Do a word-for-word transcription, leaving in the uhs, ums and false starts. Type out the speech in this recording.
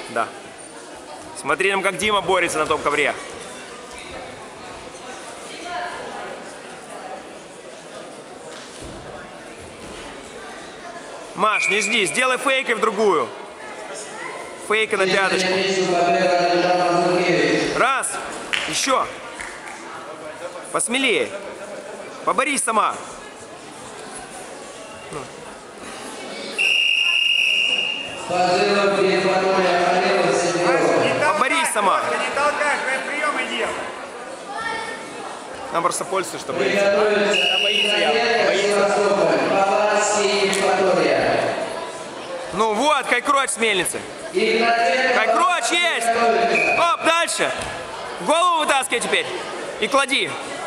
Да. Смотрим, как Дима борется на том ковре. Маш, не жди, сделай фейк и в другую. Фейка на пяточку. Раз. Еще. Посмелее. Поборись сама. Поборись сама. Не толкай, приемы делай. Нам просто пользуется, что боится. Она боится, я. Боится. Ну вот, кайкроч с мельницы. Кайкроч есть! Оп, дальше. Голову вытаскивай теперь. И клади.